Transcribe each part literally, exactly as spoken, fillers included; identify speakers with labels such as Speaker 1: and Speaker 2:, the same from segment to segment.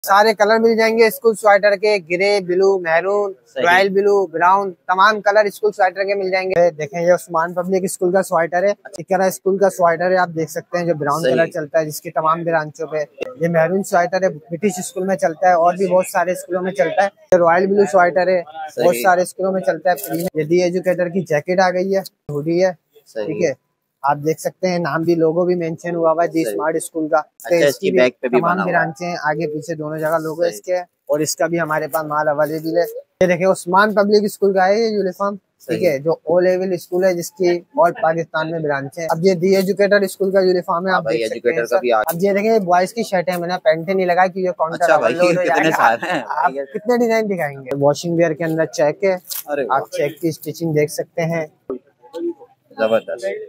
Speaker 1: सारे कलर मिल जाएंगे स्कूल स्वेटर के, grey, blue, maroon, royal blue, brown, तमाम कलर स्कूल स्वेटर के मिल जाएंगे। देखें ये उस्मान पब्लिक स्कूल का स्वेटर है, इकरा स्कूल का स्वेटर है, आप देख सकते हैं जो ब्राउन कलर चलता है जिसकी तमाम ब्रांचों पे। ये मैरून स्वेटर है, ब्रिटिश स्कूल में चलता है और भी बहुत सारे स्कूलों में चलता है। रॉयल ब्लू स्वेटर है, बहुत सारे स्कूलों में चलता है। ये दी एजुकेटर की जैकेट आ गई है, हुडी है, ठीक है, आप देख सकते हैं नाम भी, लोगो भी मेंशन हुआ हुआ है दी स्मार्ट स्कूल का।
Speaker 2: अच्छा, इसकी बैक पे भी
Speaker 1: तमाम ब्रांचें हैं, आगे पीछे दोनों जगह लोगो इसके, और इसका भी हमारे पास माल अवेलेबल है। ये देखिए उस्मान पब्लिक स्कूल का है ये यूनिफॉर्म, ठीक है, जो ओ लेवल स्कूल है जिसकी ऑल पाकिस्तान में ब्रांच है। अब ये दी एजुकेटर स्कूल का यूनिफॉर्म है, आप देख सकते हैं सर। अब ये देखें बॉयज की शर्ट है, मैंने पैंट नहीं लगाई कि ये काउंटर आप कितने डिजाइन दिखाएंगे। वॉशिंग वेयर के अंदर चेक है, आप चेक की स्टिचिंग देख सकते हैं,
Speaker 2: जबरदस्त।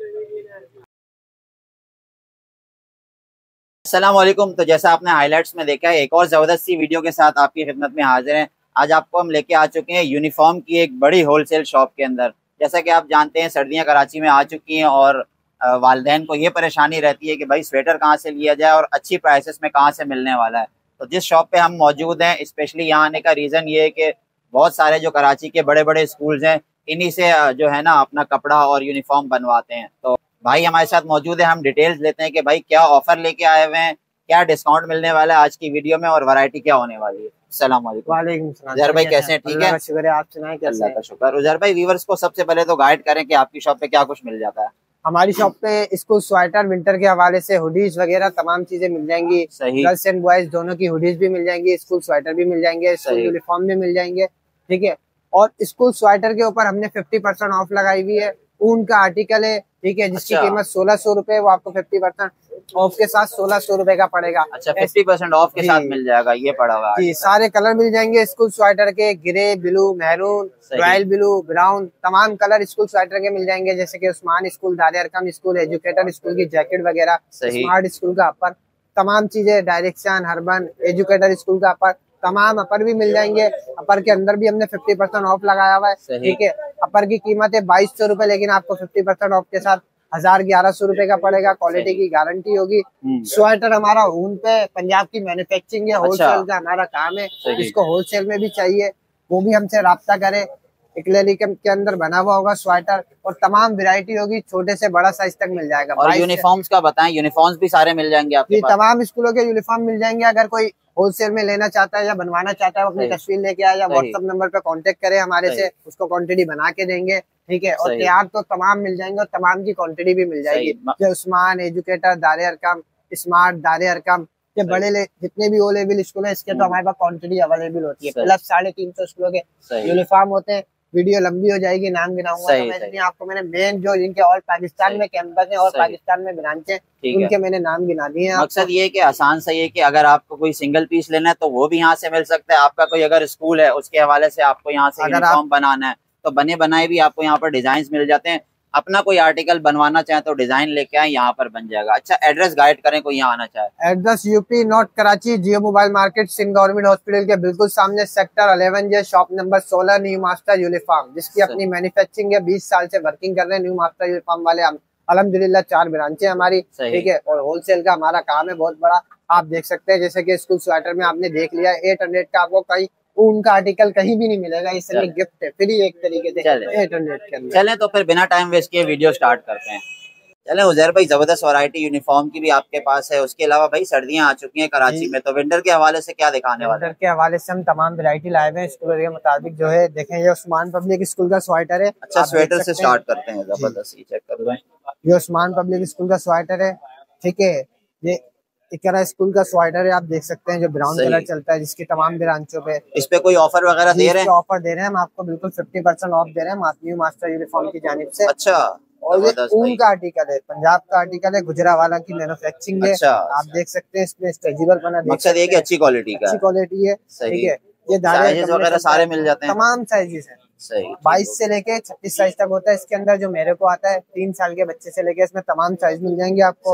Speaker 2: अस्सलाम वालेकुम। तो जैसा आपने हाइलाइट्स में देखा है, एक और जबरदस्त सी वीडियो के साथ आपकी खिदमत में हाजिर हैं। आज आपको हम लेके आ चुके हैं यूनिफॉर्म की एक बड़ी होलसेल शॉप के अंदर। जैसा कि आप जानते हैं सर्दियां कराची में आ चुकी हैं और वालिदैन को ये परेशानी रहती है कि भाई स्वेटर कहाँ से लिया जाए और अच्छी प्राइसेस में कहाँ से मिलने वाला है। तो जिस शॉप पे हम मौजूद हैं, स्पेशली यहाँ आने का रीज़न ये है कि बहुत सारे जो कराची के बड़े बड़े स्कूल्स हैं, इन्हीं से जो है ना अपना कपड़ा और यूनिफॉर्म बनवाते हैं। तो भाई हमारे साथ मौजूद है, हम डिटेल्स लेते हैं कि भाई क्या ऑफर लेके आए हुए हैं, क्या डिस्काउंट मिलने वाला है आज की वीडियो में और वैरायटी क्या होने वाली है। अस्सलाम वालेकुम।
Speaker 1: वालेकुम सलाम।
Speaker 2: उजैर भाई कैसे हैं? ठीक है,
Speaker 1: शुक्र है, आप सुनाएं कैसे?
Speaker 2: अल्लाह का शुक्र। उजैर भाई व्यूअर्स को सबसे पहले तो गाइड करें कि आपकी शॉप पे क्या कुछ मिल जाता है।
Speaker 1: हमारी शॉप पे स्कूल स्वेटर विंटर के हवाले से हुडीज वगैरह तमाम चीजें मिल जाएंगी। गर्ल्स एंड बॉयज दोनों की हुडीज भी मिल जाएंगी, स्कूल स्वेटर भी मिल जाएंगे, स्कूल यूनिफॉर्म भी मिल जाएंगे, ठीक है। और स्कूल स्वेटर के ऊपर हमने फिफ्टी परसेंट ऑफ लगाई हुई है। ऊन का आर्टिकल है, ठीक है, जिसकी
Speaker 2: अच्छा।
Speaker 1: कीमत सोलह सौ रूपये, वो आपको फिफ्टी परसेंट ऑफ के साथ सोलह सौ रूपये का पड़ेगा।
Speaker 2: अच्छा, फिफ्टी परसेंट ऑफ के साथ मिल जाएगा, ये पड़ा हुआ
Speaker 1: जी। सारे कलर मिल जाएंगे स्कूल स्वेटर के, grey, blue, maroon, royal blue, brown, तमाम कलर स्कूल स्वेटर के मिल जाएंगे। जैसे कि Usman school, Dar Arqam school, educator school की जैकेट वगैरह, स्मार्ट स्कूल का अपर, तमाम चीजें, डायरेक्शन, हरबन, एजुकेटर स्कूल का अपर, तमाम अपर भी मिल जाएंगे। अपर के अंदर भी हमने फिफ्टी परसेंट ऑफ लगाया हुआ है, ठीक है। अपर की कीमत है बाईस सौ रूपये, लेकिन आपको फिफ्टी परसेंट ऑफ के साथ हजार ग्यारह सौ रूपये का पड़ेगा। क्वालिटी की गारंटी होगी। स्वेटर हमारा ऊन पे पंजाब की मैन्युफैक्चरिंग है, होलसेल का हमारा काम है। जिसको होलसेल में भी चाहिए वो भी हमसे राब्ता करे। इकलेली के अंदर बना हुआ होगा स्वेटर और तमाम वैरायटी होगी, छोटे से बड़ा साइज तक मिल जाएगा।
Speaker 2: और यूनिफॉर्म्स का बताएं, यूनिफॉर्म्स भी सारे मिल जाएंगे आपके पास?
Speaker 1: तमाम स्कूलों के यूनिफॉर्म मिल जाएंगे। अगर कोई होलसेल में लेना चाहता है या बनवाना चाहता है, अपनी तस्वीर लेके आए या व्हाट्सएप नंबर पे कांटेक्ट करे हमारे से, उसको क्वांटिटी बना के देंगे, ठीक है। और तैयार तो तमाम मिल जाएंगे और तमाम की क्वांटिटी भी मिल जाएगी। जो उस्मान, एजुकेटर, दार अरकम, स्मार्ट, दार अरकम, ये बड़े ले जितने भी ओ लेवल स्कूल है, इसके तो हमारे पास क्वांटिटी अवेलेबल होती है। प्लस साढ़े तीन सौ स्कूलों के यूनिफॉर्म होते हैं। वीडियो लंबी हो जाएगी, नाम गिनाऊंगा तो मैं आपको, मैंने मेन जो जिनके और पाकिस्तान में कैंपस है और पाकिस्तान में ब्रांच है, उनके मैंने नाम गिना दिए हैं।
Speaker 2: मकसद ये है कि आसान सही है कि अगर आपको कोई सिंगल पीस लेना है तो वो भी यहाँ से मिल सकता है। आपका कोई अगर स्कूल है उसके हवाले से आपको यहाँ से यूनिफॉर्म बनाना है तो बने बनाए भी आपको यहाँ पर डिजाइन मिल जाते हैं। अपना कोई आर्टिकल बनवाना चाहे तो डिजाइन लेके आए, यहाँ पर बन जाएगा। अच्छा, एड्रेस गाइड करें कोई यहाँ आना चाहे।
Speaker 1: Address UP North Karachi, Geo mobile market, Sindh government hospital के बिल्कुल सामने, sector eleven J, shop number सोलह, न्यू मास्टर यूनिफॉर्म, जिसकी अपनी मैन्युफैक्चरिंग है। बीस साल से वर्किंग कर रहे हैं न्यू मास्टर यूनिफॉर्म वाले। अल्हम्दुलिल्लाह चार ब्रांचें हमारी, ठीक है, और होलसेल का हमारा काम है बहुत बड़ा। आप देख सकते हैं जैसे कि स्कूल स्वेटर में आपने देख लिया एट हंड्रेड का, आपको कहीं उनका आर्टिकल कहीं भी नहीं मिलेगा, इसलिए गिफ्ट है फ्री एक तरीके से एट हंड्रेड के अंदर।
Speaker 2: चलें तो फिर बिना टाइम वेस्ट किए वीडियो स्टार्ट करते हैं। चलें उजैर भाई, जबरदस्त वैरायटी यूनिफॉर्म की भी आपके पास है। उसके अलावा भाई सर्दियां आ चुकी हैं कराची में, तो विंटर के हवाले से क्या दिखाने वाले हैं?
Speaker 1: विंटर के हवाले से हम तमाम वैरायटी लाए हुए हैं स्कूल के मुताबिक। जो है देखें, ये उस्मान पब्लिक स्कूल का स्वेटर है।
Speaker 2: अच्छा, स्वेटर से स्टार्ट करते हैं, जबरदस्त, ये चेक कर लें।
Speaker 1: ये उस्मान पब्लिक स्कूल का स्वेटर है, ठीक है। ये इकरा स्कूल का स्वेटर है, आप देख सकते हैं जो ब्राउन कलर चलता है, जिसकी तमाम ब्रांचों पे।
Speaker 2: इस पे कोई ऑफर वगैरह दे रहे हैं?
Speaker 1: ऑफर दे रहे हैं हम आपको, बिल्कुल फिफ्टी परसेंट ऑफ दे रहे हैं न्यू मास्टर यूनिफॉर्म की जानिब से।
Speaker 2: अच्छा,
Speaker 1: और ये ऊन का आर्टिकल है, पंजाब का आर्टिकल है, गुजरावाला की मैन्युफैक्चरिंग है।
Speaker 2: अच्छा।
Speaker 1: आप देख सकते हैं इसमें स्ट्रेचेबल बना,
Speaker 2: मकसद ये कि अच्छी क्वालिटी का,
Speaker 1: अच्छी क्वालिटी है, ठीक है। ये
Speaker 2: साइज वगैरह सारे मिल जाते हैं,
Speaker 1: तमाम साइजेस हैं।
Speaker 2: सही,
Speaker 1: बाईस से लेके छत्तीस साइज तक होता है इसके अंदर। जो मेरे को आता है तीन साल के बच्चे से लेके, इसमें तमाम साइज मिल जाएंगे आपको,
Speaker 2: सही।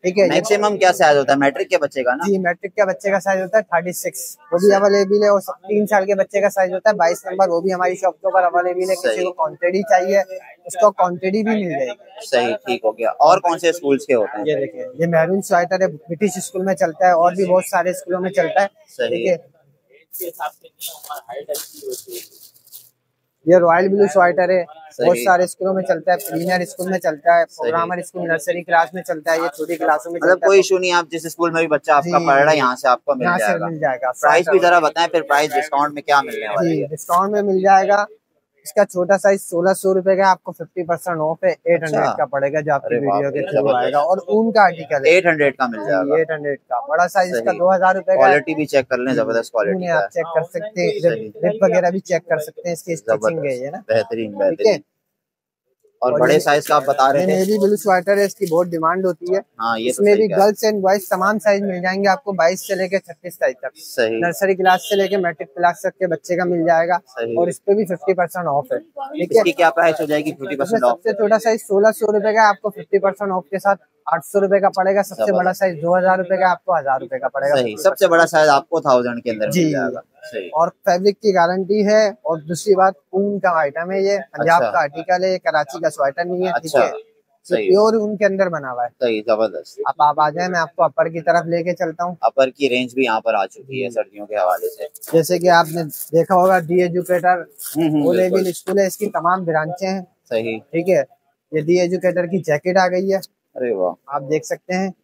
Speaker 1: ठीक है।
Speaker 2: मैक्सिमम क्या साइज होता है मैट्रिक के बच्चे का ना?
Speaker 1: जी मैट्रिक के बच्चे का साइज होता है थर्टी सिक्स, वो भी अवेलेबल है। और तीन साल के बच्चे का साइज होता है बाईस नंबर, वो भी हमारी शॉप के ऊपर अवेलेबल है। किसी को क्वांटिटी चाहिए उसको क्वांटिटी भी मिल जाएगी।
Speaker 2: सही, ठीक हो गया। और कौन से स्कूल्स के होते हैं?
Speaker 1: ये देखिए ये मैरून स्वेटर है, ब्रिटिश स्कूल में चलता है और भी बहुत सारे स्कूलों में चलता है। ठीक है। ये रॉयल ब्लू स्वेटर है, बहुत सारे स्कूलों में चलता है। प्रीमियर स्कूल में चलता है, प्रोग्रामर स्कूल नर्सरी क्लास में चलता है, ये छोटी क्लासों में
Speaker 2: मतलब कोई इशू नहीं, आप जिस स्कूल में भी बच्चा आपका पढ़ रहा है यहाँ से आपको मिल जाएगा।
Speaker 1: मिल जाएगा।
Speaker 2: प्राइस भी जरा बताएं फिर, प्राइस डिस्काउंट में क्या मिलने वाला है?
Speaker 1: डिस्काउंट में मिल जाएगा। इसका छोटा साइज सोलह सौ रुपए का, आपको फिफ्टी परसेंट ऑफ है, एट हंड्रेड का पड़ेगा जो आपकी वीडियो के थ्रू आएगा। और ऊन का आर्टिकल है,
Speaker 2: एट हंड्रेड का मिल जाएगा।
Speaker 1: एट हंड्रेड का बड़ा साइज इसका दो हजार रुपए का।
Speaker 2: क्वालिटी भी चेक कर लें, जबरदस्त क्वालिटी
Speaker 1: आप चेक कर सकते हैं, रिप वगैरह भी चेक कर सकते हैं, इसकी स्टिचिंग है ना
Speaker 2: बेहतरीन बेहतरीन। और बड़े साइज का आप बता रहे थे?
Speaker 1: नेवी ब्लू स्वेटर है, इसकी बहुत डिमांड होती है।
Speaker 2: हाँ, ये
Speaker 1: इसमें भी गर्ल्स एंड बॉयज तमाम साइज मिल जाएंगे आपको, बाईस से लेके छत्तीस साइज तक।
Speaker 2: सही।
Speaker 1: नर्सरी क्लास से लेके मैट्रिक क्लास तक के बच्चे का मिल जाएगा। और इस पे भी फिफ्टी परसेंट ऑफ है। ठीक है।
Speaker 2: इसकी क्या प्राइस हो जाएगी? Fifty percent off.
Speaker 1: सबसे छोटा साइज सोलह सौ रुपए का, आपको फिफ्टी परसेंट ऑफ के साथ आठ सौ रुपए का पड़ेगा। सबसे बड़ा साइज दो हजार रुपए का, आपको हजार रुपए का पड़ेगा।
Speaker 2: सही। सबसे बड़ा साइज आपको थाउजेंड के अंदर मिल जाएगा। सही।
Speaker 1: और फैब्रिक की गारंटी है। और दूसरी बात, ऊन का आइटम है, ये पंजाब का आर्टिकल है, ये कराची का स्वेटर नहीं है। ठीक है। प्योर ऊन के अंदर बना हुआ है।
Speaker 2: सही, जबरदस्त।
Speaker 1: अब आप आ जाए, मैं आपको अपर की तरफ लेके चलता हूँ।
Speaker 2: अपर की रेंज भी यहाँ पर आ चुकी है सर्दियों के हवाले से।
Speaker 1: जैसे कि आपने देखा होगा the educator O level school है, इसकी तमाम ब्रांचें हैं।
Speaker 2: सही।
Speaker 1: ठीक है। ये डी एजुकेटर की जैकेट आ गई है।
Speaker 2: अरे वाह,
Speaker 1: आप देख सकते हैं,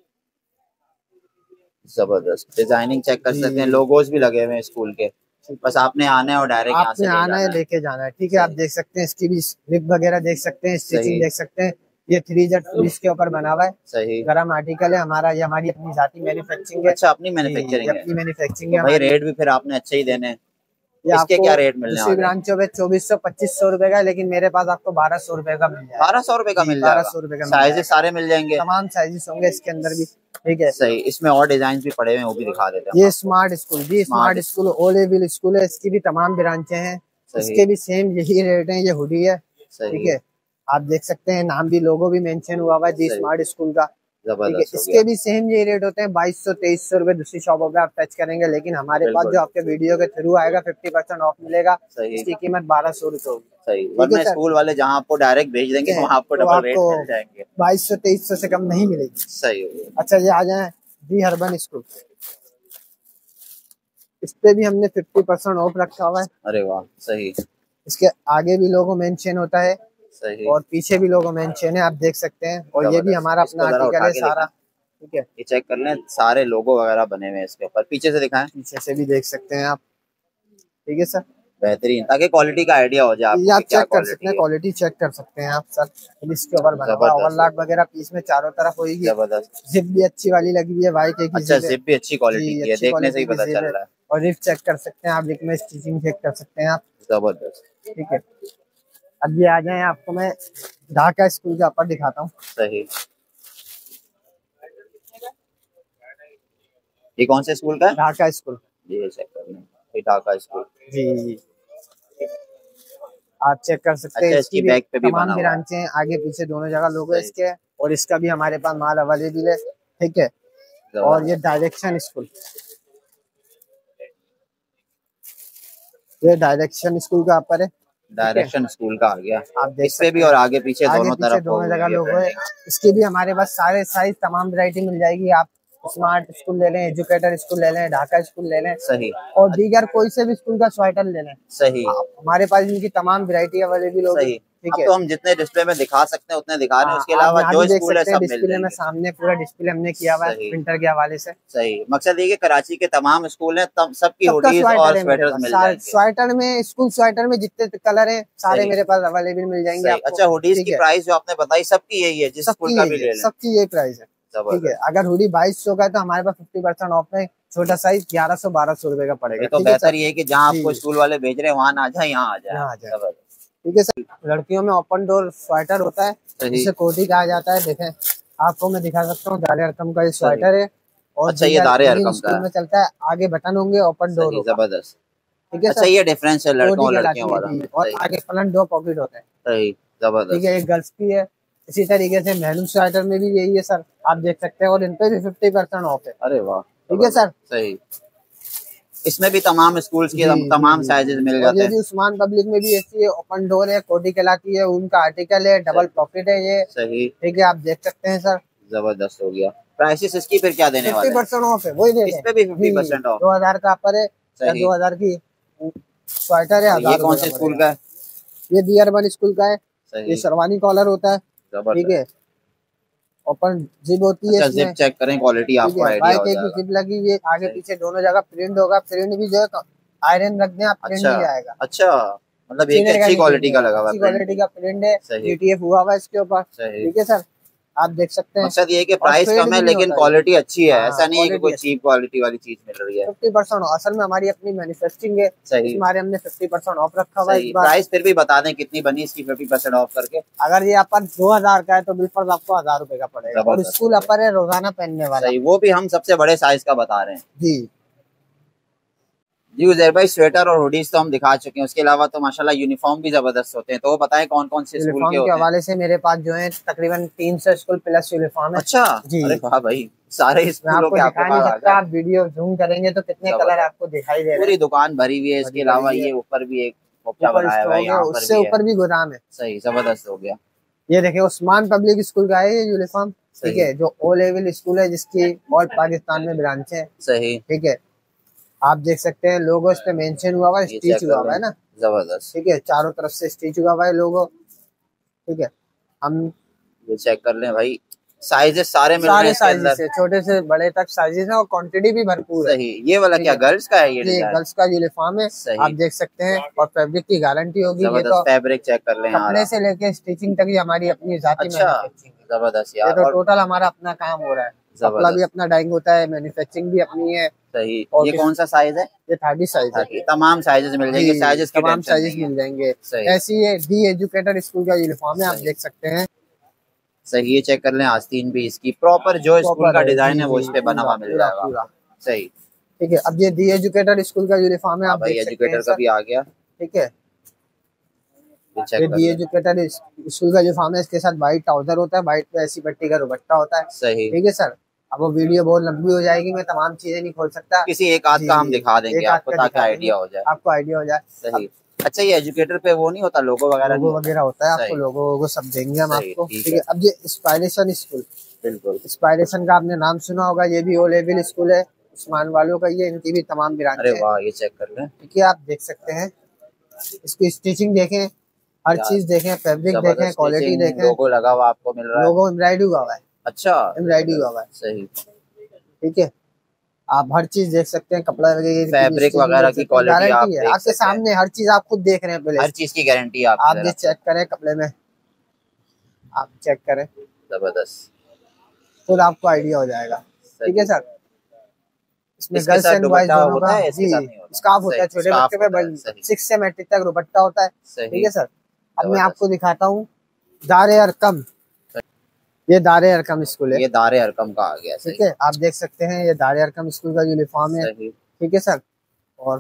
Speaker 2: जबरदस्त डिजाइनिंग चेक कर सकते हैं। लोगोस भी लगे हुए हैं स्कूल के, बस आपने आना है और डायरेक्ट यहाँ से
Speaker 1: आना है, लेके जाना है। ठीक है। आप देख सकते हैं, इसकी भी रिप वगैरह देख सकते हैं, स्टिचिंग देख सकते हैं। ये थ्री जेड पुलिस के ऊपर बना हुआ है।
Speaker 2: सही।
Speaker 1: गरम आर्टिकल है हमारा, ये हमारी अपनी जाती मैन्युफैक्चरिंग है।
Speaker 2: अच्छा, अपनी मैन्युफैक्चरिंग है।
Speaker 1: अपनी मैन्युफैक्चरिंग है
Speaker 2: भाई। रेट भी फिर आपने अच्छे ही देने हैं। इसके क्या रेट मिलने वाले हैं?
Speaker 1: ब्रांचों पे चौबीस सौ पच्चीस सौ रुपए का, लेकिन मेरे पास आपको बारह सौ रुपए का मिल जाएगा।
Speaker 2: बारह सौ रुपए का मिल जाएगा।
Speaker 1: बारह सौ रुपए का
Speaker 2: साइजेस सारे मिल जाएंगे,
Speaker 1: तमाम साइजेस होंगे इसके अंदर भी। ठीक है।
Speaker 2: सही। इसमें और डिजाइन भी पड़े हुए हैं, वो भी दिखा देते हैं।
Speaker 1: ये स्मार्ट स्कूल जी, smart school O level school है, इसकी भी तमाम ब्रांचें हैं। इसके भी सेम यही रेट है। ये हुडी है। ठीक है। आप देख सकते हैं, नाम भी लोगो भी मेंशन हुआ हुआ है जी स्मार्ट स्कूल का। ठीक है। इसके भी सेम ये रेट होते हैं, बाईस सौ तेईस सौ रुपए दूसरी शॉपों पे आप टच करेंगे, लेकिन हमारे पास जो आपके वीडियो के थ्रू आएगा फिफ्टी परसेंट ऑफ मिलेगा। इसकी कीमत बारह सौ रुपए होगी।
Speaker 2: सही। वरना स्कूल वाले जहाँ आपको डायरेक्ट भेज देंगे वहाँ आपको डबल रेट मिल जाएंगे,
Speaker 1: बाईस सौ तेईस सौ से कम नहीं मिलेगी।
Speaker 2: सही।
Speaker 1: अच्छा, ये आ जाए दी हर्बन स्कूल, इस पे भी हमने फिफ्टी परसेंट ऑफ रखा हुआ है।
Speaker 2: अरे वाह, सही।
Speaker 1: इसके आगे भी लोगो मेंशन होता है।
Speaker 2: सही।
Speaker 1: और पीछे भी लोगो मेंशन है, आप देख सकते हैं। और ये भी हमारा अपना आर्टिकल है सारा। ठीक है।
Speaker 2: ये चेक कर लें, सारे लोगो वगैरह बने हुए हैं इसके ऊपर। पीछे से दिखाएं,
Speaker 1: पीछे से भी देख सकते हैं आप। ठीक है सर,
Speaker 2: बेहतरीन, ताकि क्वालिटी का आइडिया हो जाए आपको।
Speaker 1: आप चेक कर सकते हैं, क्वालिटी चेक कर सकते हैं आप सर। इसके ऊपर बना हुआ ओवरलॉक वगैरह पीस में चारों तरफ होगी।
Speaker 2: जबरदस्त।
Speaker 1: जिप भी अच्छी वाली लगी हुई है, वाई के की।
Speaker 2: अच्छा, जिप भी अच्छी क्वालिटी की है, देखने से ही पता चल रहा है।
Speaker 1: और रिप चेक कर सकते हैं आप, रिप में स्टिचिंग चेक कर सकते हैं आप।
Speaker 2: जबरदस्त।
Speaker 1: ठीक है। अब ये आ जाए, आपको मैं ढाका स्कूल का ऊपर दिखाता हूँ।
Speaker 2: सही। ये कौन से स्कूल का है?
Speaker 1: ढाका स्कूल।
Speaker 2: ये चेक कर लें, ये ढाका स्कूल।
Speaker 1: जी जी, आप चेक कर सकते हैं।
Speaker 2: अच्छा, इसकी बैक पे भी
Speaker 1: तमाम ब्रांचें हैं, आगे पीछे दोनों जगह लोगो इसके। और इसका भी हमारे पास माल अवेलेबल है। ठीक है। और ये डायरेक्शन स्कूल, ये डायरेक्शन स्कूल का ऊपर है।
Speaker 2: डायरेक्शन स्कूल का आ गया।
Speaker 1: आप देख
Speaker 2: इस पे भी और आगे पीछे दोनों तरफ
Speaker 1: दोनों जगह लोगो है। इसके भी हमारे पास सारे साइज तमाम वैरायटी मिल जाएगी। आप स्मार्ट स्कूल ले लें, एजुकेटर स्कूल ले लें, ढाका स्कूल ले लें।
Speaker 2: सही।
Speaker 1: और दीगर कोई से भी स्कूल का स्वेटर ले लें।
Speaker 2: सही।
Speaker 1: हमारे पास इनकी तमाम वैरायटी अवेलेबल होगी। ठीक है।
Speaker 2: तो हम जितने डिस्प्ले में दिखा सकते हैं उतने दिखा रहे हैं। उसके अलावा जो स्कूल है सब मिल
Speaker 1: डिस्प्ले में सामने पूरा डिस्प्ले हमने किया हुआ है प्रिंटर के हवाले से।
Speaker 2: सही। मकसद ये कि कराची के तमाम स्कूल हैं, तब सबकी हुडीज और स्वेटर्स मिल जाएंगे।
Speaker 1: स्वेटर में, स्कूल स्वेटर में जितने कलर हैं सारे मेरे पास अवेलेबल मिल जाएंगे आपको।
Speaker 2: अच्छा, हुडीज की प्राइस जो आपने बताई सबकी यही है, जिस स्कूल का भी ले लें
Speaker 1: सबकी यही प्राइस है। ठीक है। अगर हुडी बाईस सौ का है तो हमारे पास फिफ्टी परसेंट ऑफ में छोटा साइज ग्यारह सौ बारह सौ रुपए का पड़ेगा।
Speaker 2: तो बेहतर ये है कि जहाँ आपको स्कूल वाले भेज रहे हैं वहाँ ना जाए, यहाँ आ जाए।
Speaker 1: ठीक है सर। लड़कियों में ओपन डोर स्वेटर होता है, जिसे कोटी कहा जाता है। देखें, आपको मैं दिखा सकता हूँ, दारे अरकम का ये स्वेटर है। और
Speaker 2: अच्छा, ये दारे अरकम का
Speaker 1: में चलता है, आगे बटन होंगे, ओपन डोर।
Speaker 2: जबरदस्त।
Speaker 1: ठीक है।
Speaker 2: अच्छा, ये डिफरेंस है लड़कों और लड़कियों वाला।
Speaker 1: और आगे फ्रंट दो पॉकेट होते हैं।
Speaker 2: सही, जबरदस्त।
Speaker 1: ठीक है। ये गर्ल्स की है, इसी तरीके से मेहरून स्वेटर में भी यही है सर, आप देख सकते हैं, और इन पे भी फिफ्टी परसेंट ऑफ है।
Speaker 2: अरे वाह,
Speaker 1: ठीक है सर।
Speaker 2: सही, इसमें भी तमाम स्कूल्स के तमाम साइजेस मिल जाते हैं।
Speaker 1: ये भी उस्मान पब्लिक में भी ऐसी है, ओपन डोर है, कोटी कहलाती है, उनका आर्टिकल है, डबल प्रॉफिट है ये।
Speaker 2: सही,
Speaker 1: ठीक है, आप देख सकते हैं सर।
Speaker 2: जबरदस्त हो गया। प्राइसेस इसकी फिर क्या देने वाले हैं?
Speaker 1: फिफ्टी परसेंट ऑफ है, वही
Speaker 2: इस पे भी फिफ्टी परसेंट ऑफ।
Speaker 1: दो हजार का अपर है, दो हजार की स्वेटर है।
Speaker 2: ये कौन से स्कूल का है?
Speaker 1: ये बी अर्बन स्कूल का है। ये शेरवानी कॉलर होता है। ठीक है, ओपन जिप होती है।
Speaker 2: अच्छा, जिप चेक करें, क्वालिटी आपको आइडिया हो जाएगा।
Speaker 1: जिप लगी है, आगे पीछे दोनों जगह प्रिंट होगा। प्रिंट भी जो है आयरन रख दें आप, प्रिंट नहीं आएगा।
Speaker 2: अच्छा, मतलब एक अच्छी क्वालिटी का लगा हुआ है,
Speaker 1: अच्छी क्वालिटी का प्रिंट है, जीटीएफ हुआ हुआ है इसके ऊपर। ठीक है सर, आप देख सकते हैं।
Speaker 2: मकसद ये है कि प्राइस कम है लेकिन क्वालिटी अच्छी है, ऐसा नहीं है कि कोई चीप क्वालिटी वाली चीज मिल रही है।
Speaker 1: फिफ्टी परसेंट असल में हमारी अपनी मैन्युफैक्चरिंग है, हमारे हमने फिफ्टी परसेंट ऑफ रखा हुआ है।
Speaker 2: प्राइस फिर भी बता दें कितनी बनी इसकी फिफ्टी परसेंट ऑफ करके?
Speaker 1: अगर ये अपन दो हजार का है तो बिल पर आपको हजार रुपए का पड़ेगा, और स्कूल अपर है, रोजाना पहनने वाला।
Speaker 2: सही, वो भी हम सबसे बड़े साइज का बता रहे हैं
Speaker 1: जी।
Speaker 2: जी उजैर भाई, स्वेटर और हुडीज तो हम दिखा चुके हैं, उसके अलावा तो माशाल्लाह यूनिफॉर्म भी जबरदस्त होते हैं, तो वो बताएं कौन कौन से स्कूल के,
Speaker 1: के हवाले से मेरे पास जो है तकरीबन तीन सौ स्कूल प्लस यूनिफॉर्म है।
Speaker 2: अच्छा जी, अरे वाह भाई, सारे स्कूलों के आपको दिखा नहीं सकता,
Speaker 1: आप वीडियो जूम करेंगे तो कितने कलर आपको दिखाई दे रहे हैं।
Speaker 2: पूरी दुकान भरी हुई है। इसके अलावा ये ऊपर भी एक कोपचा बनाया हुआ है, यहाँ पर
Speaker 1: उससे ऊपर भी गोदाम है।
Speaker 2: सही, जबरदस्त हो गया।
Speaker 1: ये देखिए उस्मान पब्लिक स्कूल का है ये यूनिफॉर्म। ठीक है, जो ओ लेवल स्कूल है, जिसकी ऑल पाकिस्तान में ब्रांच है।
Speaker 2: सही,
Speaker 1: ठीक है, आप देख सकते हैं लोगो इस पे मेंशन हुआ हुआ है, स्टिच हुआ हुआ है ना,
Speaker 2: जबरदस्त।
Speaker 1: ठीक है, चारों तरफ से स्टिच हुआ हुआ है लोगो। ठीक है, हम
Speaker 2: ये चेक कर लें भाई, साइजेस सारे मिल रहे हैं,
Speaker 1: सारे साइजेस है, छोटे से बड़े तक साइजेस हैं, और क्वांटिटी भी भरपूर है।
Speaker 2: सही, ये वाला क्या गर्ल्स का है? ये
Speaker 1: ये गर्ल्स का यूनिफॉर्म है, आप देख सकते हैं, और फैब्रिक की गारंटी होगी। ये तो
Speaker 2: फैब्रिक चेक कर लें,
Speaker 1: कपड़े से लेके स्टिचिंग तक ही हमारी अपनी जाती मैन्युफैक्चरिंग है।
Speaker 2: जबरदस्त
Speaker 1: यार, तो टोटल हमारा अपना काम हो रहा है, कपड़ा भी अपना डाइंग होता है, मैन्युफैक्चरिंग भी अपनी है।
Speaker 2: सही, ये कौन सा साइज है?
Speaker 1: ये थर्टी साइज है।
Speaker 2: तमाम साइजेस मिल जाएंगे, साइजेस
Speaker 1: तमाम साइजेस मिल जाएंगे। ऐसी ये डी एजुकेटेड स्कूल का यूनिफॉर्म है, आप देख सकते हैं।
Speaker 2: सही, ये चेक कर लें, आस्तीन भी इसकी प्रॉपर जो स्कूल का डिजाइन है वो इस पे बना हुआ मिल जाएगा। सही,
Speaker 1: ठीक है, अब ये डी एजुकेटेड स्कूल का यूनिफॉर्म है, आप देख सकते हैं।
Speaker 2: एजुकेटर का भी आ गया।
Speaker 1: ठीक है, ये डी एजुकेटेड स्कूल का यूनिफॉर्म है, इसके साथ व्हाइट ट्राउजर होता है, व्हाइट पे ऐसी पट्टी का दुपट्टा होता है।
Speaker 2: सही,
Speaker 1: ठीक है सर। अब वो वीडियो बहुत लंबी हो जाएगी, मैं तमाम चीजें नहीं खोल सकता,
Speaker 2: किसी एक आध का हम दिखा देंगे आपको, ताकि आइडिया हो जाए,
Speaker 1: आपको आइडिया हो जाए।
Speaker 2: सही। अच्छा, ये एजुकेटर पे वो नहीं होता, लोगो वगैरह
Speaker 1: लोगो वगैरह होता है, आपको लोगो वोगो सब देंगे हम आपको। ठीक है, अब ये इंस्पायरेशन स्कूल, बिल्कुल इंस्पायरेशन का आपने नाम सुना होगा, ये भी ओ लेवल स्कूल है, उस्मान वालों का, ये इनकी भी तमाम ब्रांच है।
Speaker 2: अरे वाह, ये चेक कर लें।
Speaker 1: ठीक है, आप देख सकते हैं, इसकी स्टिचिंग देखें, हर चीज देखें, फैब्रिक देखें, क्वालिटी देखें,
Speaker 2: लोगो लगा हुआ आपको मिल रहा है,
Speaker 1: लोगो एम्ब्रॉयडरी हुआ हुआ है।
Speaker 2: अच्छा,
Speaker 1: एम्ब्रॉयडरी हुआ हुआ है।
Speaker 2: सही,
Speaker 1: ठीक है, आप हर चीज देख सकते हैं, कपड़ा वगैरह,
Speaker 2: फैब्रिक वगैरह की क्वालिटी आप
Speaker 1: है आपके सामने, हर चीज आप खुद देख रहे हैं, पहले
Speaker 2: हर चीज की गारंटी आप
Speaker 1: आप ये चेक करें, कपड़े में आप चेक करें,
Speaker 2: जबरदस्त,
Speaker 1: खुद आपको आइडिया हो जाएगा। ठीक है सर, इसमें
Speaker 2: इसके
Speaker 1: गर्ल्स
Speaker 2: साथ
Speaker 1: एंड बॉयज
Speaker 2: दुपट्टा
Speaker 1: दोनों
Speaker 2: होता
Speaker 1: का
Speaker 2: है, इसके
Speaker 1: जी
Speaker 2: साथ नहीं होता।
Speaker 1: स्कार्फ होता है, छोटे बच्चे पे सिक्स से मैट्रिक तक दुपट्टा होता है। ठीक है सर, अब मैं आपको दिखाता हूँ दारे अरकम, ये दारे अरकम स्कूल है,
Speaker 2: ये दारे अरकम का आ गया।
Speaker 1: ठीक है, आप देख सकते हैं, ये दारे अरकम स्कूल का यूनिफॉर्म है। ठीक है सर, और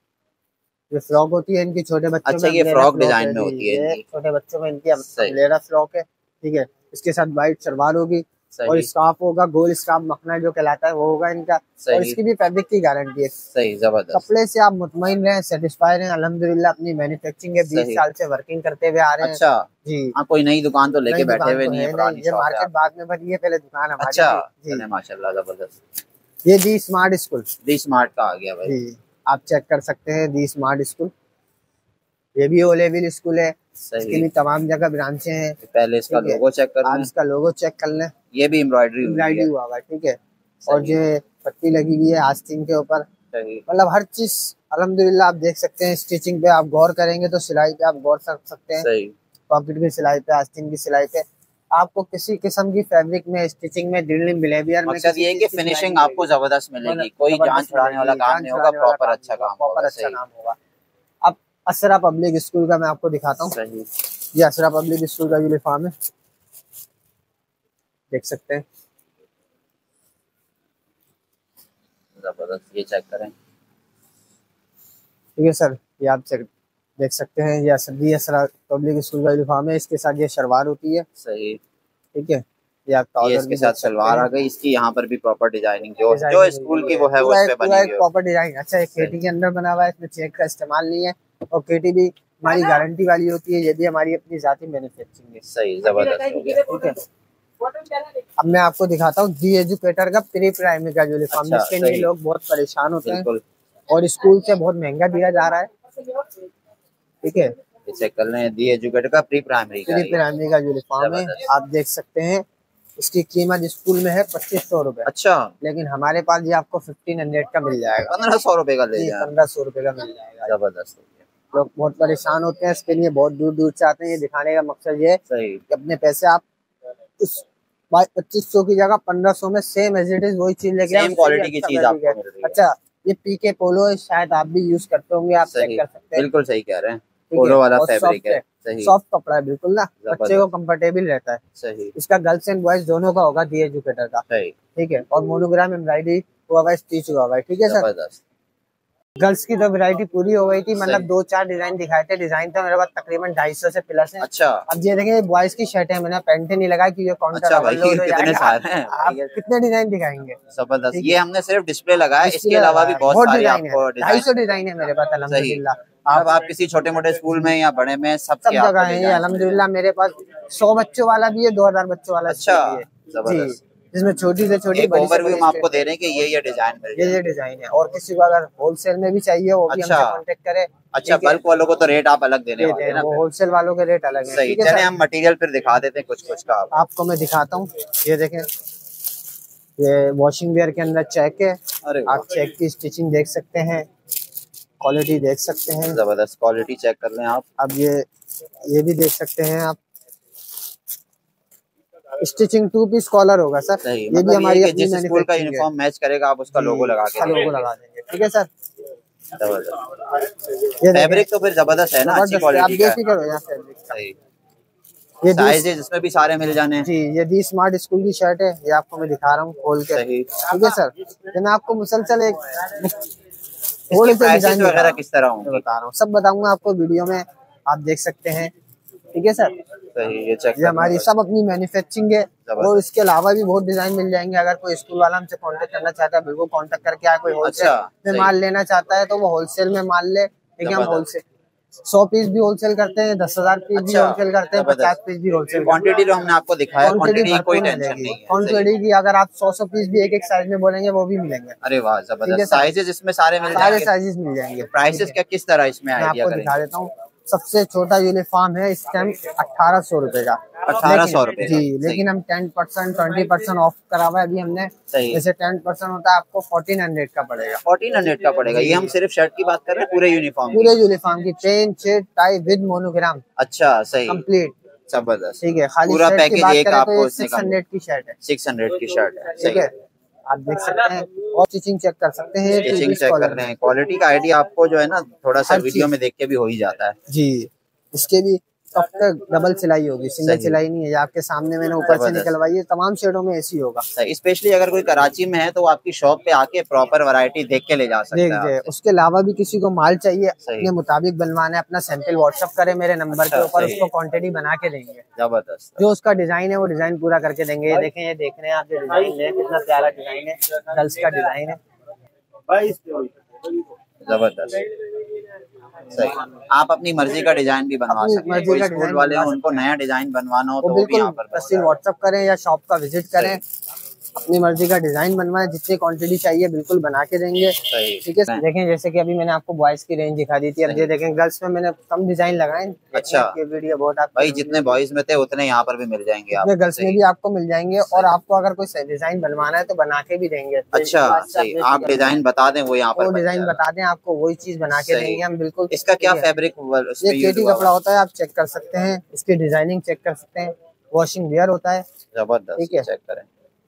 Speaker 1: ये फ्रॉक होती है इनकी छोटे बच्चों
Speaker 2: अच्छा,
Speaker 1: में,
Speaker 2: ये फ्रॉक डिजाइन में होती है,
Speaker 1: छोटे बच्चों में इनकी अम्ब्रेला फ्रॉक है। ठीक है, इसके साथ व्हाइट सलवार होगी, और स्कार्फ होगा, गोल स्कार्फ मखना जो कहलाता है वो होगा इनका, और इसकी भी फैब्रिक की गारंटी है।
Speaker 2: सही, जबरदस्त, कपड़े
Speaker 1: से आप मुतमईन रहे, सेटिस्फाई रहे, अल्हम्दुलिल्लाह अपनी मैन्युफैक्चरिंग है, बीस साल से वर्किंग करते हुए आ रहे हैं।
Speaker 2: अच्छा
Speaker 1: जी,
Speaker 2: हाँ, कोई नई दुकान तो लेके बैठे हुए नहीं है, पुरानी
Speaker 1: ये मार्केट बाद में बनी है, पहले दुकान हमारी।
Speaker 2: अच्छा, माशाल्लाह, जबरदस्त।
Speaker 1: ये the smart school,
Speaker 2: the smart का आ गया भाई,
Speaker 1: आप चेक कर सकते हैं, दी स्मार्ट स्कूल, ये भी ओ लेवल स्कूल है, इसकी भी तमाम जगह ब्रांचें हैं।
Speaker 2: पहले इसका लोगो चेक कर लें,
Speaker 1: इसका लोगो चेक कर लें,
Speaker 2: ये भी एम्ब्रॉयडरी
Speaker 1: एम्ब्रॉयडरी हुआ हुआ है। ठीक है, और ये पट्टी लगी हुई है आस्तीन के ऊपर, मतलब हर चीज अल्हम्दुलिल्लाह आप देख सकते हैं। स्टिचिंग पे आप गौर करेंगे तो सिलाई पे आप गौर कर सकते हैं, पॉकेट की सिलाई पे, आस्तीन की सिलाई पे, आपको किसी किस्म की फैब्रिक में, स्टिचिंग में, ड्रिलिंग, बिहेवियर में,
Speaker 2: मकसद ये है कि फिनिशिंग आपको जबरदस्त मिलेगी, कोई जान छुड़ाने वाला काम नहीं होगा, प्रॉपर अच्छा काम
Speaker 1: प्रॉपर अच्छा काम होगा। अब असरा पब्लिक स्कूल का मैं आपको दिखाता हूँ, ये असरा पब्लिक स्कूल का यूनिफॉर्म है, देख सकते हैं,
Speaker 2: जबरदस्त, ये चेक करें।
Speaker 1: ठीक है सर, ये आप चेक देख सकते हैं, ये असरा पब्लिक स्कूल का यूनिफॉर्म है, इसके साथ ये शलवार होती है।
Speaker 2: सही,
Speaker 1: ठीक है।
Speaker 2: ये इसके साथ सलवार आ गई, इसकी यहाँ पर भी प्रॉपर डिजाइनिंग जो जो स्कूल की वो है वो इस पे बनी हुई है,
Speaker 1: प्रॉपर डिजाइन। अच्छा, एक केटी के अंदर बना हुआ है, इसमें चेक का इस्तेमाल नहीं है, और केटी भी हमारी गारंटी वाली होती है, ये भी हमारी अपनी जाती मैन्युफैक्चरिंग है।
Speaker 2: सही, जबरदस्त हो गया,
Speaker 1: ठीक है। अब मैं आपको दिखाता हूँ दी एजुकेटर का प्री प्राइमरी का यूनिफॉर्म, जिसके लिए लोग बहुत परेशान होते हैं और स्कूल से बहुत महंगा दिया जा रहा है। ठीक है,
Speaker 2: चेक कर लें, दी एजुकेटर का प्री प्राइमरी का
Speaker 1: प्री प्राइमरी का यूनिफॉर्म है, आप देख सकते हैं। इसकी कीमत स्कूल में है पच्चीस सौ रूपये।
Speaker 2: अच्छा,
Speaker 1: लेकिन हमारे पास ये आपको फिफ्टीन हंड्रेड का मिल जाएगा,
Speaker 2: पंद्रह सौ रूपये का ले जाए,
Speaker 1: पंद्रह सौ रूपये का मिल जाएगा।
Speaker 2: जबरदस्त।
Speaker 1: लोग बहुत परेशान होते हैं इसके लिए, बहुत दूर दूर से आते हैं। ये दिखाने का मकसद ये है कि अपने पैसे आप उस पच्चीस सौ की जगह पंद्रह सौ में सेम एज इट इज वही चीज लेके,
Speaker 2: सेम क्वालिटी की चीज आपको मिल रही है।
Speaker 1: अच्छा, ये पीके पोलो है, शायद आप भी यूज करते होंगे, आप चेक कर सकते हैं।
Speaker 2: बिल्कुल सही कह रहे हैं, पोलो वाला फैब्रिक है, सही,
Speaker 1: सॉफ्ट कपड़ा है बिल्कुल ना, बच्चे को कंफर्टेबल रहता है।
Speaker 2: सही,
Speaker 1: इसका गर्ल्स एंड बॉयज दोनों का होगा दी एजुकेटर का, ठीक है। और मोनोग्राम एम्ब्रॉयडरी हुआ हुआ, स्टिच हुआ हुआ, ठीक है सर। गर्ल्स की तो वैरायटी पूरी हो गई थी, मतलब दो चार डिजाइन दिखाए थे। डिजाइन तो मेरे पास तकरीबन ढाई सौ से प्लस है। अच्छा, अब ये देखें बॉयज की शर्ट है, मैंने पैंट नहीं लगाई कि ये काउंटर
Speaker 2: अच्छा भाई, कितने सारे हैं,
Speaker 1: आप कितने डिजाइन दिखाएंगे।
Speaker 2: जबरदस्त, ये हमने सिर्फ डिस्प्ले लगाया, इसके अलावा भी बहुत सारे आपको
Speaker 1: ढाई सौ डिजाइन है मेरे पास अल्हम्दुलिल्लाह।
Speaker 2: अब आप किसी छोटे मोटे स्कूल में या बड़े में सब
Speaker 1: सब जगह है अल्हम्दुलिल्लाह। मेरे पास सौ बच्चों वाला भी है, दो हजार बच्चों वाला।
Speaker 2: अच्छा, जबरदस्त,
Speaker 1: जिसमें छोटी से छोटी
Speaker 2: एक ओवरव्यू हम आपको दे रहे हैं कि ये ये डिजाइन
Speaker 1: ये ये डिजाइन है। और किसी को अगर होलसेल में भी चाहिए वो भी हमसे कांटेक्ट करे।
Speaker 2: अच्छा, बल्क वालों को तो रेट आप अलग देने वाले हैं ना,
Speaker 1: वो होलसेल वालों के रेट अलग है।
Speaker 2: सही, चलिए हम मटेरियल फिर दिखा देते हैं कुछ कुछ का
Speaker 1: आपको मैं दिखाता हूँ। ये देखें, ये वॉशिंग वेयर के अंदर चेक है, आप चेक की स्टिचिंग देख सकते हैं, क्वालिटी देख सकते हैं,
Speaker 2: जबरदस्त क्वालिटी चेक कर लें आप।
Speaker 1: अब ये ये भी देख सकते हैं आप, स्टिचिंग टू पीस कॉलर होगा सर।
Speaker 2: सही,
Speaker 1: ये
Speaker 2: मतलब
Speaker 1: भी हमारी
Speaker 2: ये जिस स्कूल का यूनिफॉर्म मैच करेगा आप उसका लोगो लगा के
Speaker 1: लोगो लगा देंगे, ठीक है सर।
Speaker 2: जबरदस्त, ये फैब्रिक तो फिर जबरदस्त है ना, अच्छी क्वालिटी का है। ये साइजेस इसमें भी सारे मिल जाने
Speaker 1: जी। ये दी स्मार्ट स्कूल की शर्ट है, ये आपको मैं दिखा रहा हूँ खोल के, ठीक है सर। ये मैं आपको मुसलसल एक
Speaker 2: थोड़े से डिजाइन वगैरह किस तरह होंगे
Speaker 1: बता रहा हूँ, सब बताऊंगा आपको वीडियो में, आप देख सकते हैं, ठीक है सर।
Speaker 2: सही, ये चेक,
Speaker 1: ये हमारी सब अपनी मैन्युफैक्चरिंग है। और इसके अलावा भी बहुत डिजाइन मिल जाएंगे। अगर कोई स्कूल वाला हमसे कांटेक्ट करना चाहता है, बिल्कुल कांटेक्ट करके आए। कोई होलसेल में माल लेना चाहता है तो वो होलसेल में माल ले, लेकिन हम होलसेल सौ पीस भी होलसेल करते हैं, दस हजार पीस भी होलसेल करते हैं, पचास पीस भी होलसेल।
Speaker 2: क्वांटिटी जो हमने आपको दिखाया, क्वांटिटी कोई टेंशन नहीं है।
Speaker 1: क्वांटिटी की अगर आप सौ सौ पीस भी एक एक साइज में बोलेंगे वो भी मिलेंगे।
Speaker 2: अरे वाह, जबरदस्त, साइजेस इसमें सारे मिल
Speaker 1: सारे साइजेस मिल जाएंगे।
Speaker 2: प्राइसेस क्या किस तरह इसमें आइडिया
Speaker 1: आपको दिखा देता हूँ। सबसे छोटा यूनिफॉर्म है इस टाइम अठारह सौ रूपये का,
Speaker 2: अठारह सौ रूपये
Speaker 1: जी। लेकिन हम ten percent twenty percent off करा हुआ है अभी हमने। जैसे टेन परसेंट होता है आपको फोर्टीन हंड्रेड का पड़ेगा,
Speaker 2: फोर्टीन हंड्रेड का पड़ेगा। ये हम सिर्फ शर्ट की बात कर रहे हैं, पूरे यूनिफॉर्म
Speaker 1: पूरे यूनिफॉर्म की पेन चेट टाई विद मोनोग्राम।
Speaker 2: अच्छा, सही,
Speaker 1: कंप्लीट,
Speaker 2: जबरदस्त,
Speaker 1: ठीक है। खाली
Speaker 2: पूरा पैकेज एक आपको
Speaker 1: सिक्स हंड्रेड की शर्ट है,
Speaker 2: सिक्स हंड्रेड की शर्ट है,
Speaker 1: ठीक है। आप देख सकते हैं और स्टिचिंग चेक कर सकते हैं,
Speaker 2: स्टिचिंग चेक कर रहे हैं। क्वालिटी का आइडिया आपको जो है ना थोड़ा सा वीडियो में देख के भी हो ही जाता है
Speaker 1: जी। इसके भी अब तक डबल सिलाई होगी, सिंगल सिलाई नहीं है। आपके सामने मैंने ऊपर से निकलवाई है, तमाम शेडों में ऐसी होगा।
Speaker 2: स्पेशली अगर कोई कराची में है तो वो आपकी शॉप पे आके प्रॉपर वैरायटी देख के ले जा सकता है।
Speaker 1: उसके अलावा भी किसी को माल चाहिए अपने मुताबिक बनवाना है, अपना सैंपल व्हाट्सएप करे मेरे नंबर के ऊपर, उसको क्वांटिटी बना के देंगे।
Speaker 2: जबरदस्त,
Speaker 1: जो उसका डिजाइन है वो डिजाइन पूरा करके देंगे। ये देखें, ये देख रहे हैं आप, जो डिजाइन है कितना प्यारा डिजाइन है, गर्ल्स का डिजाइन है,
Speaker 2: जबरदस्त, सही। आप अपनी मर्जी का डिजाइन भी बनवा सकते हैं। कोई स्कूल वाले हैं उनको नया डिजाइन बनवाना हो तो वो भी यहाँ पर
Speaker 1: व्हाट्सएप करें या शॉप का विजिट करें, अपनी मर्जी का डिजाइन बनवाएं, जितनी क्वांटिटी चाहिए बिल्कुल बना के देंगे, ठीक है। देखें, जैसे कि अभी मैंने आपको बॉयज की रेंज दिखा दी थी, अब ये देखें गर्ल्स में मैंने कम डिजाइन लगाए।
Speaker 2: अच्छा,
Speaker 1: ये वीडियो बहुत आप
Speaker 2: भाई जितने बॉयज में थे उतने यहाँ पर भी मिल जाएंगे, आप
Speaker 1: गर्ल्स में भी आपको मिल जाएंगे। और आपको अगर कोई डिजाइन बनवाना है तो बना के भी देंगे।
Speaker 2: अच्छा, सही, आप डिजाइन बता दें, वो यहाँ पर
Speaker 1: डिजाइन बता दें, आपको वही चीज बना के देंगे हम बिल्कुल।
Speaker 2: इसका क्या फैब्रिक,
Speaker 1: ये केटी कपड़ा होता है, आप चेक कर सकते हैं, इसकी डिजाइनिंग चेक कर सकते हैं, वॉशिंग वेयर होता है,
Speaker 2: जबरदस्त, ठीक है, चेक करें।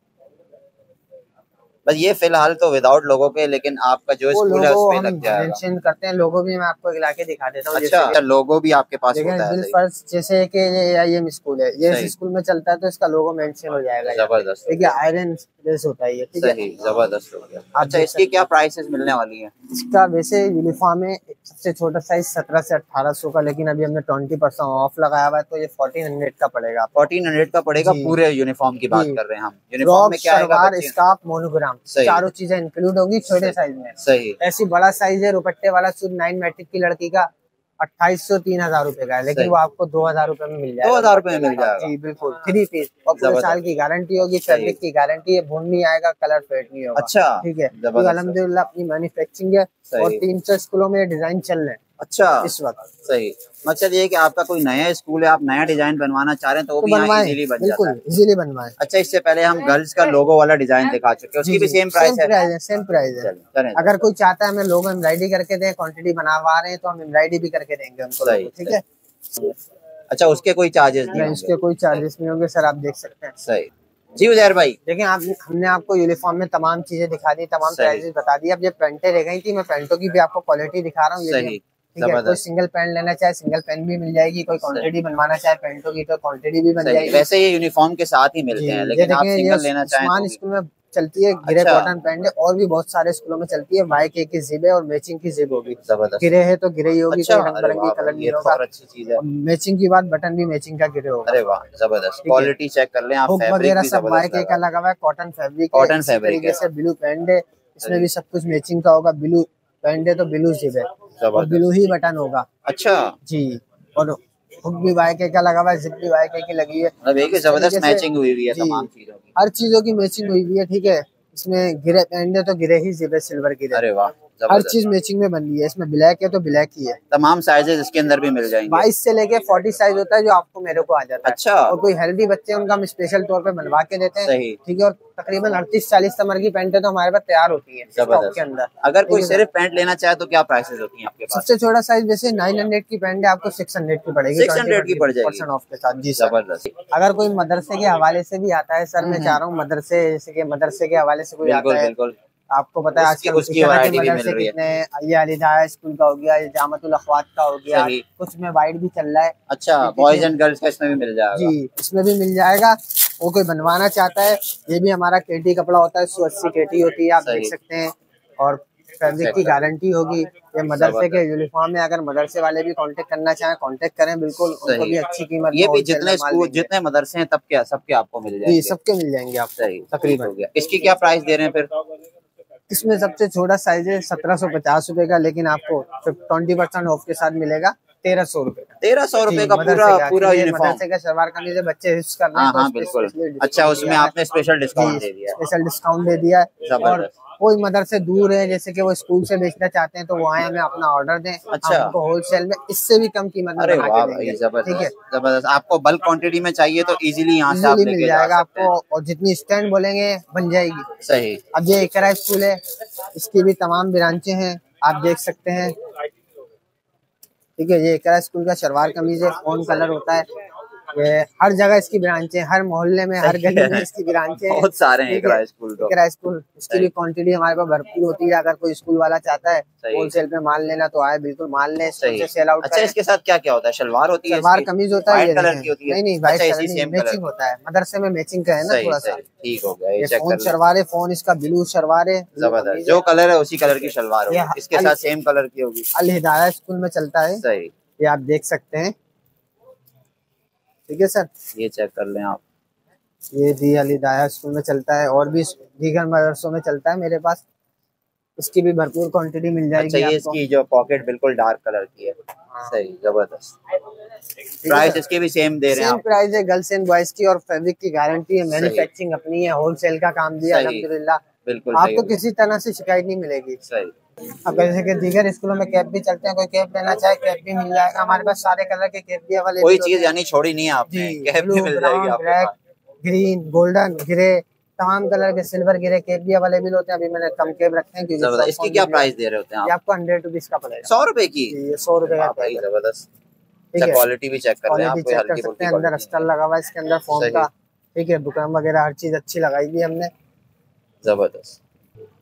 Speaker 2: बस ये फिलहाल तो विदाउट लोगो के, लेकिन आपका जो स्कूल है उस पे लग जाएगा।
Speaker 1: मेंशन करते हैं लोगो भी, मैं आपको ला के दिखा देता हूँ।
Speaker 2: अच्छा, लोगो भी आपके पास होता है।
Speaker 1: फर्स्ट जैसे कि ये आईएम स्कूल है, ये स्कूल में चलता है तो इसका लोगो मेंशन हो जाएगा।
Speaker 2: जबरदस्त,
Speaker 1: ठीक है, आयरन ड्रेस होता है ये, ठीक है,
Speaker 2: जबरदस्त हो गया। अच्छा, इसकी क्या प्राइसेस मिलने वाली है?
Speaker 1: इसका वैसे यूनिफॉर्म है सबसे छोटा साइज सत्रह से अठारह सौ का, लेकिन अभी हमने ट्वेंटी परसेंट ऑफ लगाया हुआ है तो ये फोर्टीन हंड्रेड का पड़ेगा।
Speaker 2: फोर्टीन हंड्रेड का पड़ेगा। पूरे यूनिफॉर्म की बात कर रहे हैं हम। यूनिफॉर्म में क्या
Speaker 1: आएगा? स्कार्फ, मोनोग्राम, चारों चीजें इंक्लूड होगी छोटे साइज में।
Speaker 2: सही।
Speaker 1: ऐसी बड़ा साइज है रुपट्टे वाला सूट नाइन मैट्रिक की लड़की का अट्ठाईस सौ तीन हजार रूपए का है, लेकिन वो आपको दो हजार रूपए में मिल जाएगा।
Speaker 2: दो हजार रूपए में मिल जाएगा जी,
Speaker 1: बिल्कुल थ्री पीस। और पूरे साल की गारंटी होगी, फैब्रिक की गारंटी है, भून नहीं आएगा, कलर फेड नहीं होगा।
Speaker 2: अच्छा,
Speaker 1: ठीक है। तो अल्हम्दुलिल्लाह अपनी मैन्युफैक्चरिंग है और तीन सौ स्कूलों में डिजाइन चल रहे हैं।
Speaker 2: अच्छा,
Speaker 1: इस वक्त
Speaker 2: सही। मकसद ये है कि आपका कोई नया स्कूल है, आप नया डिजाइन बनवाना चाह रहे हैं तो वो तो भी यहाँ इजीली बन जाता है।
Speaker 1: इजीली बनवाएं।
Speaker 2: अच्छा, इससे पहले हम गर्ल्स का लोगो वाला डिजाइन दिखा चुके हैं, उसकी भी सेम प्राइस है?
Speaker 1: सेम प्राइस है। अगर कोई चाहता है हमें लोगो एम्ब्रॉयडरी करके दें, क्वांटिटी बनवा रहे हैं तो हम एम्ब्रॉयडरी भी करके देंगे उनको। ठीक है।
Speaker 2: अच्छा, उसके कोई चार्जेस नहीं?
Speaker 1: उसके कोई चार्जेस नहीं होंगे सर, आप देख सकते हैं।
Speaker 2: सही जी उजैर भाई।
Speaker 1: देखिए आप, हमने आपको यूनिफॉर्म में तमाम चीजें दिखा दी, तमाम प्राइसेस बता दी। अब ये पैंटें रह गई थी, मैं पैंटों की भी आपको क्वालिटी दिखा रहा हूँ। ठीक है। कोई सिंगल पैंट लेना चाहे सिंगल पैंट भी मिल जाएगी, कोई क्वांटिटी बनवाना चाहे पैंटों की तो क्वांटिटी भी बन जाएगी।
Speaker 2: वैसे ये यूनिफॉर्म के साथ ही मिलते हैं, लेकिन आप सिंगल लेना चाहें तो
Speaker 1: स्कूल में चलती है गिरे कॉटन पैंट है, और भी बहुत सारे स्कूलों में चलती है। वाई के की जिप है और मैचिंग की जिप होगी। गिरे है तो गिरे ही होगी, कोई रंग बिरंगी कलर नहीं होगा।
Speaker 2: अच्छी चीज है।
Speaker 1: मैचिंग की बात, बटन भी मैचिंग का गिरे होगा।
Speaker 2: अरे वाह, जबरदस्त। क्वालिटी चेक कर लें आप,
Speaker 1: वगैरह सब वाई के का लगा हुआ है, कॉटन फैब्रिक,
Speaker 2: कॉटन फैब्रिक
Speaker 1: है। ब्लू पैंट है, इसमें भी सब कुछ मैचिंग का होगा। ब्लू पैंट है तो ब्लू जिप है और ब्लू ही बटन होगा।
Speaker 2: अच्छा जी। और
Speaker 1: हुक भी वाई के का लगा हुआ है, जिप भी वाई के की लगी है।
Speaker 2: जबरदस्त मैचिंग हुई हुई है तमाम चीजों की,
Speaker 1: हर चीजों की मैचिंग हुई हुई है। ठीक है। इसमें गिरे पैंट है तो गिरे ही जिप है, सिल्वर गिरे।
Speaker 2: अरे वाह,
Speaker 1: हर चीज मैचिंग में बन रही है। इसमें ब्लैक है तो ब्लैक ही है।
Speaker 2: तमाम साइजेस इसके अंदर भी मिल जाएंगे।
Speaker 1: बाईस से लेके फोर्टी साइज होता है जो आपको मेरे को आ जाता है।
Speaker 2: अच्छा।
Speaker 1: और कोई हेल्दी बच्चे उनका हम स्पेशल तौर पे बनवा के देते हैं।
Speaker 2: सही।
Speaker 1: ठीक है। और तकरीबन अड़तीस चालीस नंबर की पैंटें तो हमारे पास तैयार होती है स्टॉक के अंदर।
Speaker 2: अगर कोई सिर्फ पैंट लेना चाहे तो क्या प्राइसेस होती है आपके पास?
Speaker 1: सबसे छोटा साइज जैसे नाइन हंड्रेड की पैंट है, आपको सिक्स हंड्रेड की पड़ेगी।
Speaker 2: सिक्स हंड्रेड की पड़ जाएगी
Speaker 1: ऑफ के साथ। जी जबरदस्त। अगर कोई मदरसे के हवाले से भी आता है सर, मैं चाह रहा हूँ मदरसे, जैसे कि मदरसे के हवाले से कोई आता है, आपको पता है आजकल
Speaker 2: उसकी वैरायटी भी मिल रही है।
Speaker 1: कितने, ये अलीदाया स्कूल का हो गया, ये जामतुल अखवात का हो गया, कुछ में वाइट भी चल रहा है।
Speaker 2: अच्छा, बॉयज एंड गर्ल्स का इसमें भी मिल जाएगा?
Speaker 1: जी, इसमें भी मिल जाएगा। वो कोई बनवाना चाहता है, ये भी हमारा केटी कपड़ा होता है, सौ अस्सी केटी होती है, आप देख सकते हैं। और फैब्रिक की गारंटी होगी। ये मदरसे के यूनिफॉर्म है, अगर मदरसे वाले भी कांटेक्ट करना चाहें कांटेक्ट करें, बिल्कुल उनको भी अच्छी कीमत।
Speaker 2: ये भी जितने स्कूल जितने मदरसे हैं तब क्या सबके आपको मिल जाएंगे?
Speaker 1: सबके मिल जाएंगे आप।
Speaker 2: सही, तकरीबन। इसकी क्या प्राइस दे रहे हैं फिर?
Speaker 1: इसमें सबसे छोटा साइज है सत्रह सौ पचास रूपए का, लेकिन आपको ट्वेंटी परसेंट ऑफ के साथ मिलेगा तेरह सौ रूपये का।
Speaker 2: तेरह सौ रूपये का पूरा पूरा यूनिफॉर्म
Speaker 1: का सलवार कमीज है, बच्चे हिस्स कर रहे हैं।
Speaker 2: हाँ, बिल्कुल। अच्छा, उसमें आपने स्पेशल डिस्काउंट दे दिया?
Speaker 1: स्पेशल डिस्काउंट दे दिया है। और कोई मदरसे दूर है, जैसे कि वो स्कूल से बेचना चाहते हैं, तो वो आए हमें अपना ऑर्डर दें।
Speaker 2: अच्छा।
Speaker 1: हमको होलसेल में इससे भी कम कीमत में बना के देंगे। ठीक है,
Speaker 2: जबरदस्त। आपको बल्क क्वांटिटी में चाहिए तो इजीली यहाँ से आप लेके
Speaker 1: मिल जाएगा आपको, और जितनी स्टैंड बोलेंगे बन जाएगी।
Speaker 2: सही। अब
Speaker 1: ये इकरा स्कूल है, इसकी भी तमाम ब्रांचें हैं, आप देख सकते हैं। ठीक है, ये इकरा स्कूल का शलवार कमीज है, फोन कलर होता है। ये हर जगह इसकी ब्रांच है, हर मोहल्ले में, हर गली में इसकी ब्रांच है।
Speaker 2: बहुत सारे हैं इकरा स्कूल तो।
Speaker 1: इकरा स्कूल, इसकी भी क्वांटिटी हमारे पास भरपूर होती है। अगर कोई स्कूल वाला चाहता है होलसेल पे माल लेना तो आए, बिल्कुल माल ले, सेल आउट।
Speaker 2: अच्छा, इसके साथ क्या क्या होता है? शलवार होती है,
Speaker 1: शलवार कमीज होता है,
Speaker 2: कलर की होती है?
Speaker 1: नहीं नहीं, व्हाइट कलर मैचिंग होता है। मदरसे में मैचिंग का है ना थोड़ा सा।
Speaker 2: ठीक हो गया।
Speaker 1: ये फोन शलवार है, फोन इसका ब्लू शलवार है।
Speaker 2: जबरदस्त। जो कलर है उसी कलर की शलवार होगी, इसके साथ सेम कलर की होगी।
Speaker 1: अल हिदाया स्कूल में चलता है।
Speaker 2: सही।
Speaker 1: ये आप देख सकते हैं। ठीक है सर,
Speaker 2: ये चेक कर लें आप।
Speaker 1: ये दी अली दाया स्कूल में चलता है, और भी दीगर मदरसों में चलता है मेरे पास। इसकी भी भरपूर क्वांटिटी मिल जाएगी।
Speaker 2: अच्छा, ये इसकी जो पॉकेट बिल्कुल डार्क कलर की है। सही, जबरदस्त। प्राइस इसके भी सेम दे रहे हैं?
Speaker 1: सेम प्राइस है, गर्ल्स एंड बॉयज की, और फैब्रिक की गारंटी है, मैन्युफैक्चरिंग अपनी है, होलसेल का काम दिया अल्हम्दुलिल्लाह।
Speaker 2: बिल्कुल,
Speaker 1: आपको किसी तरह से शिकायत नहीं मिलेगी।
Speaker 2: सही।
Speaker 1: अब जैसे कि दीगर स्कूलों में कैप भी चलते हैं, कोई कैप लेना चाहे कैप भी मिल जाएगा हमारे पास। सारे कलर के कैप भी अवेलेबल।
Speaker 2: कोई चीज यानी छोड़ी नहीं है आपने, कैप भी मिल जाएगी आपको।
Speaker 1: ब्लैक, ग्रीन, गोल्डन, ग्रे, तमाम कलर के, सिल्वर गिरे कैप भी अवेलेबल होते हैं। अभी मैंने कम कैप रखे हैं क्योंकि
Speaker 2: इसकी क्या प्राइस दे रहे होते हैं आप?
Speaker 1: आपको हंड्रेड रुपीज का पड़ेगा।
Speaker 2: सौ रुपए की?
Speaker 1: सौ रुपए का।
Speaker 2: जबरदस्त। क्वालिटी भी चेक कर
Speaker 1: लें, चेक कर सकते हैं। अंदर अस्तर लगा हुआ है इसके अंदर फोम का। ठीक है, बुकरम वगैरह हर चीज अच्छी लगाई हुई हमने।
Speaker 2: जबरदस्त।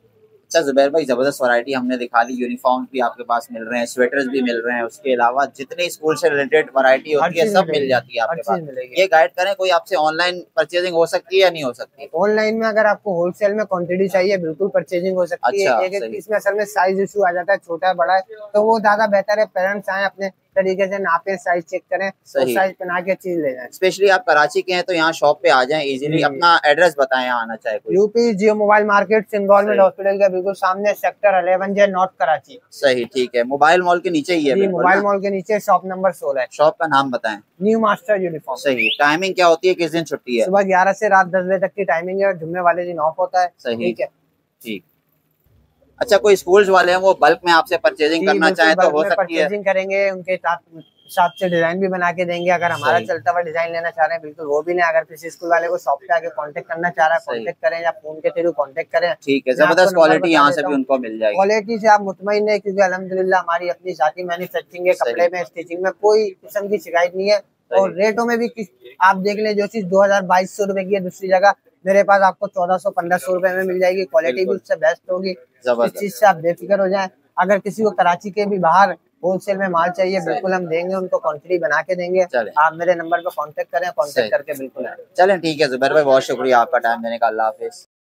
Speaker 2: अच्छा जुबैर भाई, जबरदस्त वैरायटी हमने दिखा दी, यूनिफॉर्म भी आपके पास मिल रहे हैं, स्वेटर्स भी मिल रहे हैं, उसके अलावा जितनी स्कूल से रिलेटेड वैरायटी होती है सब मिल जाती है आपके पास। ये गाइड करें, कोई आपसे ऑनलाइन परचेजिंग हो सकती है या नहीं हो सकती?
Speaker 1: ऑनलाइन में अगर आपको होलसेल में क्वांटिटी चाहिए बिल्कुल परचेजिंग हो सकती
Speaker 2: अच्छा,
Speaker 1: है। एक एक पीस में असल में साइज इशू आ जाता है, छोटा है बड़ा है, तो वो ज्यादा बेहतर है पेरेंट्स आए अपने तरीके से नापे, साइज चेक करें और साइज पहना के चीज ले जाएं।
Speaker 2: स्पेशली आप कराची के हैं तो यहाँ शॉप पे आ जाएं इजीली। अपना एड्रेस बताएं यहाँ आना चाहे कोई।
Speaker 1: UP Geo mobile market government hospital के बिल्कुल सामने, sector eleven J north Karachi.
Speaker 2: सही, ठीक है। मोबाइल मॉल के नीचे ही है?
Speaker 1: मोबाइल मॉल के नीचे शॉप नंबर सोलह है।
Speaker 2: शॉप का नाम बताएं।
Speaker 1: New master uniform.
Speaker 2: सही। टाइमिंग क्या होती है, किस दिन छुट्टी है?
Speaker 1: सुबह ग्यारह से रात दस बजे तक की टाइमिंग है और जुम्मे वाले दिन ऑफ होता है।
Speaker 2: सही, ठीक है, ठीक। अच्छा, कोई स्कूल्स वाले हैं वो बल्क में आपसे परचेजिंग करना चाहे तो हो सकती है?
Speaker 1: परचेजिंग करेंगे, उनके साथ से डिजाइन भी बना के देंगे। अगर हमारा चलता हुआ डिजाइन लेना चाह रहे हैं बिल्कुल वो भी लें। अगर किसी स्कूल वाले को शॉप पे आके कांटेक्ट करना चाह रहा है, कांटेक्ट करें या फोन के थ्रू कांटेक्ट करें।
Speaker 2: ठीक है, जबरदस्त क्वालिटी यहाँ से भी उनको मिल जाएगी।
Speaker 1: क्वालिटी से आप मुतमईन है क्योंकि अल्हम्दुलिल्लाह हमारी अपनी जाती मैन्युफैक्चरिंग है, कपड़े में स्टिचिंग में कोई किस्म की शिकायत नहीं है। और रेटों में भी आप देख लें, जो चीज दो हजार बाईस सौ रुपए की है दूसरी जगह मेरे पास आपको चौदह सौ पंद्रह सौ रुपए में मिल जाएगी। क्वालिटी भी उससे बेस्ट होगी, इस चीज से आप बेफिक्र हो जाएं। अगर किसी को कराची के भी बाहर होलसेल में माल चाहिए बिल्कुल हम देंगे, उनको क्वांटिटी बना के देंगे। आप मेरे नंबर पर कांटेक्ट करें, कांटेक्ट करके बिल्कुल।
Speaker 2: चलें, ठीक है जुबैर भाई, बहुत शुक्रिया आपका टाइम देने का। अल्लाह हाफिज।